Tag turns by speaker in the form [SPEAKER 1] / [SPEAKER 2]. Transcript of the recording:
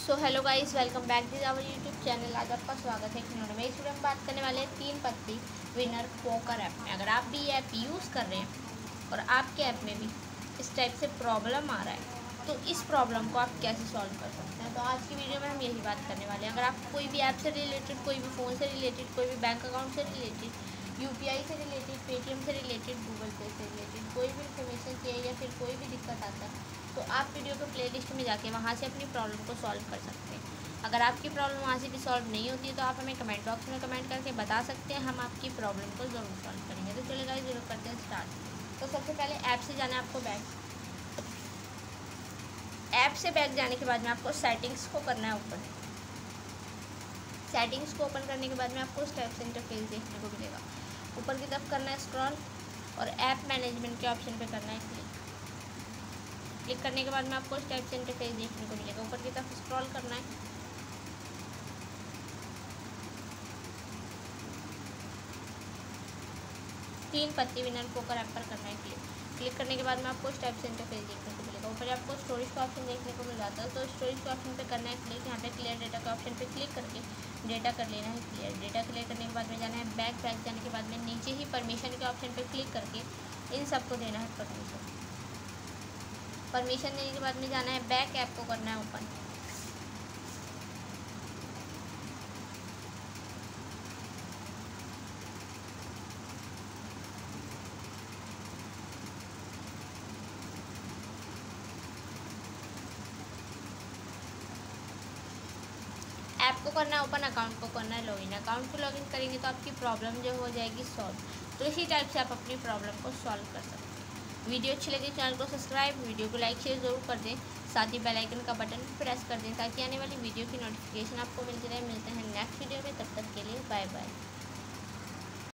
[SPEAKER 1] So hello guys, welcome back to our YouTube channel. आज आपका स्वागत है कि मैं इस वीडियो में बात करने वाले हैं 3 पत्ती विनर पोकर ऐप में। अगर आप भी ये ऐप यूज़ कर रहे हैं और आपके ऐप में भी इस टाइप से प्रॉब्लम आ रहा है तो इस प्रॉब्लम को आप कैसे सॉल्व कर सकते हैं। तो आज की वीडियो में हम यही बात करने वाले हैं। अगर आप कोई भी ऐप से रिलेटेड, कोई भी फ़ोन से रिलेटेड, कोई भी बैंक अकाउंट से रिलेटेड, यूपीआई से रिलेटेड, पेटीएम से रिलेटेड, गूगल पे से रिलेटेड कोई भी इन्फॉर्मेशन चाहिए या फिर कोई भी दिक्कत आता है तो आप वीडियो के प्लेलिस्ट में जाके वहाँ से अपनी प्रॉब्लम को सॉल्व कर सकते हैं। अगर आपकी प्रॉब्लम वहाँ से भी सॉल्व नहीं होती है तो आप हमें कमेंट बॉक्स में कमेंट करके बता सकते हैं, हम आपकी प्रॉब्लम को ज़रूर सॉल्व करेंगे। तो चलिए गाइस ज़रूर करते हैं स्टार्ट। तो सबसे पहले ऐप से जाना है आपको बैक। ऐप से बैक जाने के बाद में आपको सेटिंग्स को करना है ओपन। सेटिंग्स को ओपन करने के बाद में आपको स्टेप्स इंटरफेस देखने को मिलेगा। ऊपर की तरफ करना है स्क्रॉल और ऐप मैनेजमेंट के ऑप्शन पे करना है क्लिक करने के बाद में आपको स्टेप्स इंटरफेस देखने को मिलेगा। ऊपर की तरफ स्क्रॉल करना है, 3 पत्ती विनर पोकर ऐप पर करना है क्लिक करने के बाद में आपको स्टेप्स इंटरफेस देखने को मिलेगा। ऊपर आपको स्टोरेज का ऑप्शन देखने को मिल जाता है, तो स्टोरेज के ऑप्शन पे करना है क्लिक। यहाँ पे क्लियर डेटा के ऑप्शन पे क्लिक करके डेटा कर लेना है क्लियर। डेटा क्लियर करने के बाद में जाना है बैक जाने के बाद में नीचे ही परमिशन के ऑप्शन पे क्लिक करके इन सबको देना है परमिशन देने के बाद में जाना है बैक, ऐप को करना है ओपन। ऐप को करना है ओपन, अकाउंट को करना है लॉगिन। अकाउंट को लॉगिन करेंगे तो आपकी प्रॉब्लम जो हो जाएगी सॉल्व। तो इसी टाइप से आप अपनी प्रॉब्लम को सॉल्व कर सकते हैं। वीडियो अच्छी लगी चैनल को सब्सक्राइब, वीडियो को लाइक शेयर ज़रूर कर दें, साथ ही बेल आइकन का बटन प्रेस कर दें ताकि आने वाली वीडियो की नोटिफिकेशन आपको मिलती रहे। मिलते हैं नेक्स्ट वीडियो में, तब तक के लिए बाय बाय।